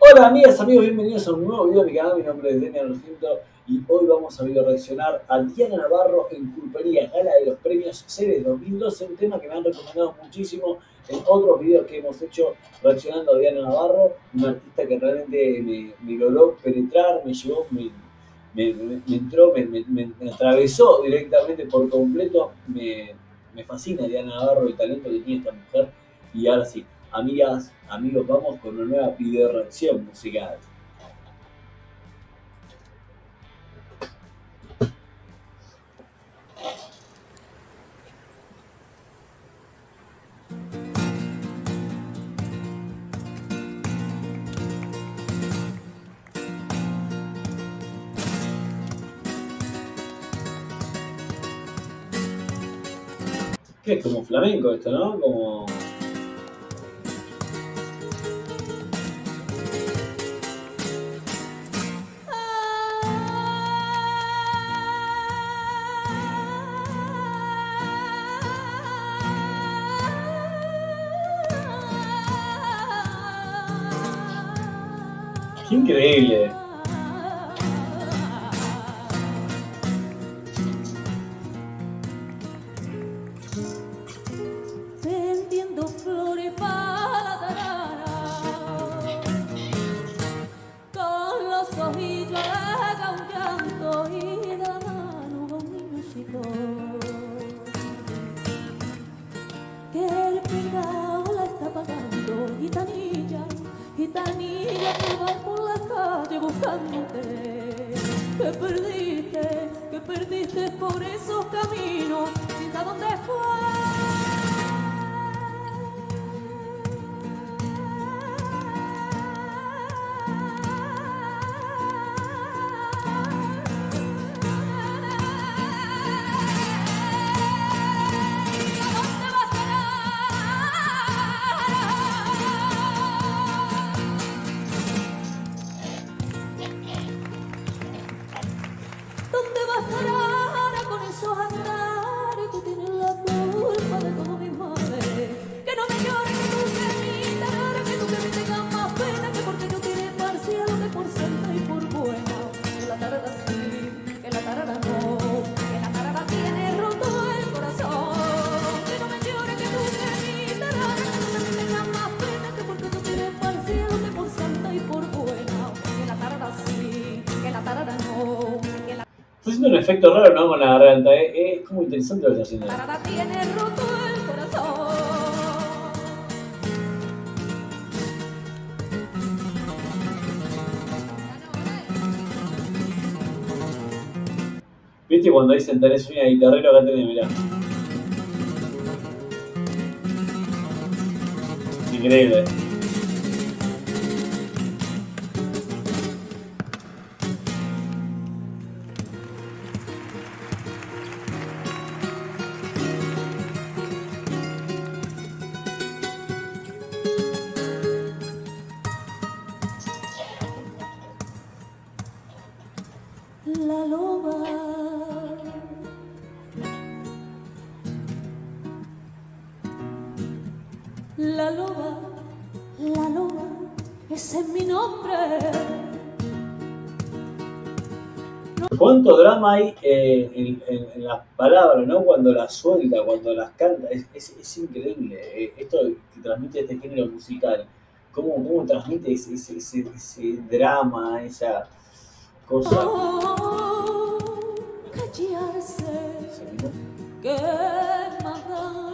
Hola amigas, amigos, bienvenidos a un nuevo video de mi canal. Mi nombre es Daniel Argento y hoy vamos a video reaccionar a Diana Navarro en Culpería, gala de los premios Ceres 2012, un tema que me han recomendado muchísimo en otros videos que hemos hecho reaccionando a Diana Navarro, una artista que realmente me logró penetrar, me llevó, me entró, me atravesó directamente por completo. Me fascina Diana Navarro, el talento que tiene esta mujer. Y ahora sí, amigas, amigos, vamos con una nueva video reacción musical. Que es como flamenco esto, ¿no? Como... ¡Qué increíble! Vendiendo flores para tarara, con los ojillos alega un llanto y de la mano un niño chico, que el pecado la está pagando. Gitanilla, gitanilla, que vas por la calle buscándote, que perdiste por esos caminos sin saber dónde fue. ¿Dónde vas a parar con esos andares? Tú tienes la culpa de todo, mi madre. Que no me llores, que tú que me tarara, que tú que me tengas más pena, que porque yo tiré parcial, que por santa y por buena. Que la tarada sí, que la tarada no, que la tarada tiene roto el corazón. Que no me llores, que tú que me tarara, que tú que me tengas más pena, que porque yo tiré parcial, que por santa y por buena. Que la tarada sí, que la tarada no. Está haciendo un efecto raro, ¿no? Con la garganta, es como interesante lo que está haciendo. Tarada tiene roto el corazón. ¿Viste cuando dicen tenés una guitarrera? Acá tenés, mirá. Increíble. La loba, la loba, la loba, ese es mi nombre. ¿Cuánto drama hay en las palabras, ¿no? Cuando las suelta, cuando las canta, es increíble. Esto que transmite este género musical, cómo transmite ese drama, esa cosa. Oh, callarse, que más da.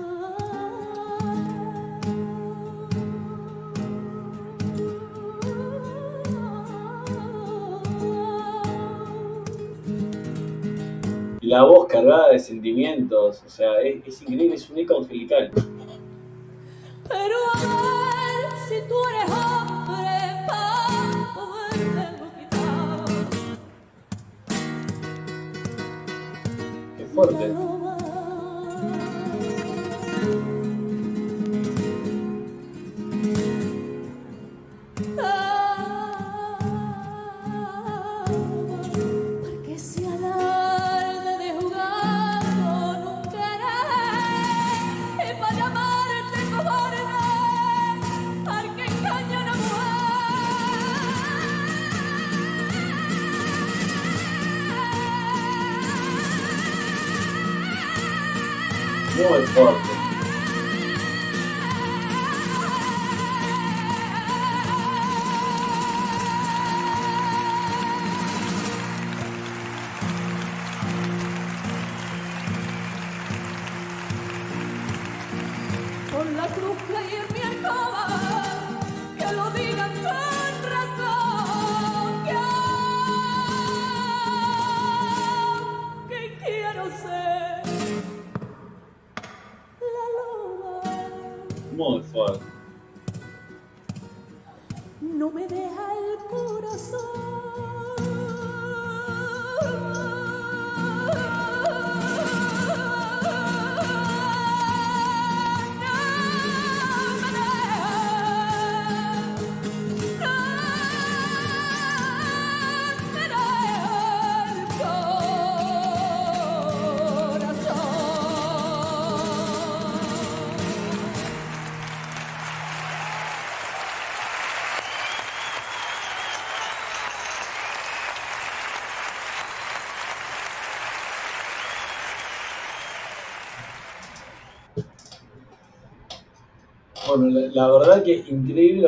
La voz cargada de sentimientos, o sea, es increíble, es un eco angelical. Pero a ver si tú eres hombre para podérmelo quitar. Qué fuerte. Porque si alarde de jugar con un querer y para llamarte cobarde, porque engaña a una mujer. Muy fuerte. Con la cruz que hay en mi alcoba, que lo digan con razón, que quiero ser la loba. Muy fuerte. No me deja el corazón. Bueno, la verdad que increíble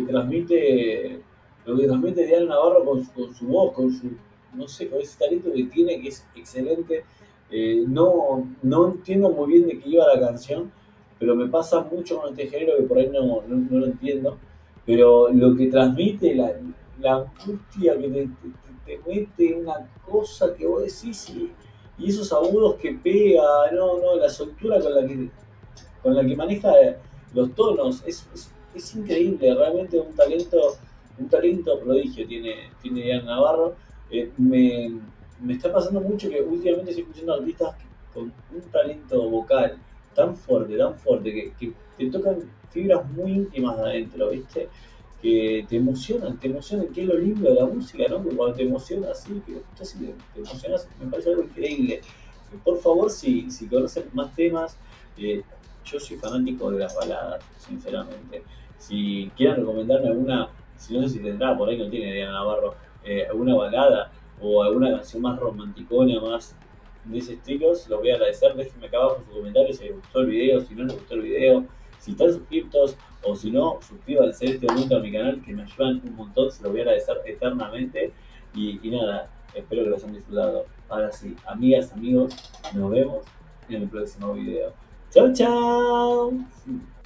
lo que transmite Diana Navarro con su voz, con su, no sé, con ese talento que tiene, que es excelente. No entiendo muy bien de qué iba la canción, pero me pasa mucho con este género que por ahí no lo entiendo. Pero lo que transmite, la angustia que te mete, una cosa que vos decís y esos agudos que pega, la soltura con la que maneja los tonos, es increíble, realmente un talento prodigio tiene Diana Navarro. Me está pasando mucho que últimamente estoy escuchando artistas con un talento vocal tan fuerte, que te tocan fibras muy íntimas de adentro, ¿viste? Que te emocionan, que es lo lindo de la música, ¿no? Que cuando te emociona así, que escuchas y te emocionas, me parece algo increíble. Por favor, si conocen más temas, yo soy fanático de las baladas, sinceramente. Si quieren recomendarme alguna, si no sé si tendrá, por ahí no tiene Diana Navarro, alguna balada o alguna canción más romanticona, más de ese estilo, se los voy a agradecer. Déjenme acá abajo en sus comentarios si les gustó el video, si no les gustó el video, si están suscriptos o si no, suscríbanse en este momento a mi canal que me ayudan un montón, se los voy a agradecer eternamente. Y nada, espero que los hayan disfrutado. Ahora sí, amigas, amigos, nos vemos en el próximo video. Chao, chao.